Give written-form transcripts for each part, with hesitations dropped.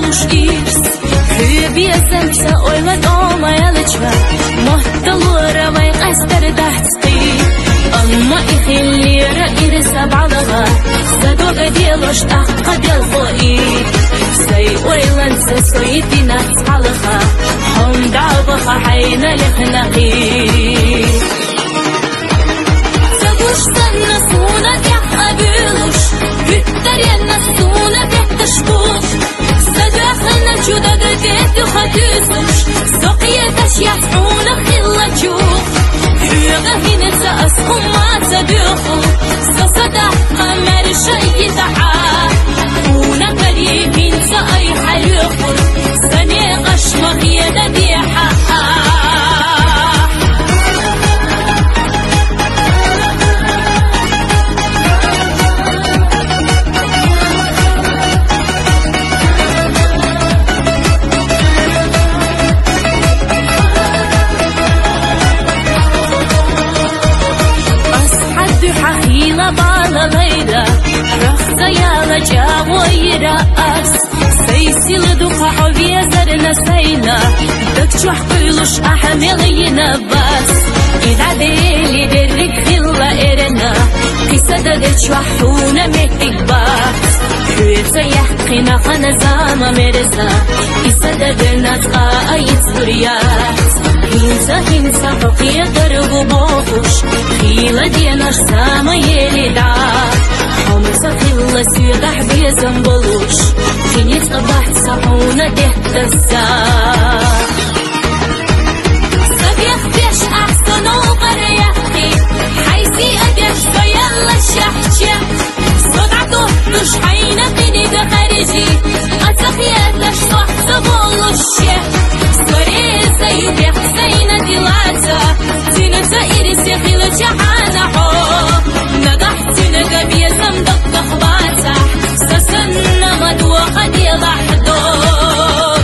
buluş irs Hübiyesem oylat olmayalıçva Muhtalıra vay qastar dahtsqi Amma ikhillira irsa balaga Sadoga delosh taqqa del khoi Say oylansa soyitina tsalaga Hom da'baha hayna likhnaqi Sagushtanna suna da'qa bilush Hüttar yanna suna da'qa shbush Sadakhna judada dedu khatusush Soqiyatash yat'una khilla juh Hüga hinsa askhum ma saduhu Sasada qamar shay ta'a Una kali hinsa ay halukhur Sani qashmaq yada diha ويرأس سيسيل دقع ويزرنا سينا دكشوح قيلوش أحمل ينباس إذا ديلي درك خلا إرنا قصة دكشوحونا مهتك باس حيث يحقنا خنزاما مرسا قصة دناتقا أيت سوريات هنسا فقية درغو بوخوش خيلة ديناش ساما يلدعات Homsa khilla suydah bezam bolush Finit qabaht sauna dehtasa Sabiyakh besh ahsan uqara yahti Haysi adesh fayalla shahcha Sodatuh dush hayna qiniga khariji Atsakhyatash sahsa bolush Skoreza yubekh sayna dilata Tinata irisi khila jahana ho نضحت نقبي زمدق تخباتح سسن غدوة قد يضحدوك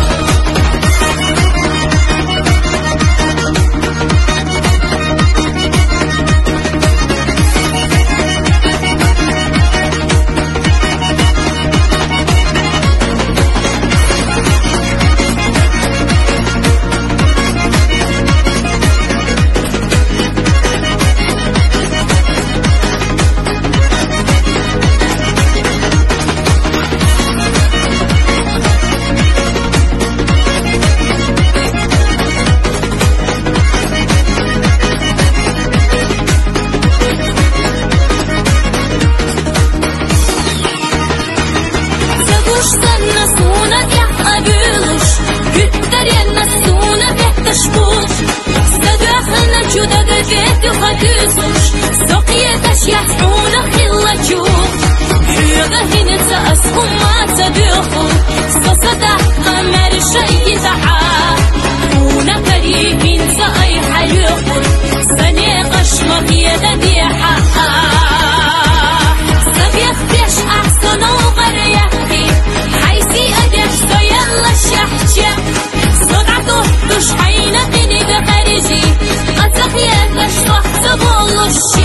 Soqiyatash yat'una khilla juh Hüga hinsa askhum ma saduhu Sasada qamar shay ta'a Una kari hinsa ay halukhur Sani qashmaq yada diha Sabiyakh besh ahsan uqara yahti Haysi adesh sayalla shahcha Sodatuh dush hayna qiniga khariji Atsakhyatash sahsa bolush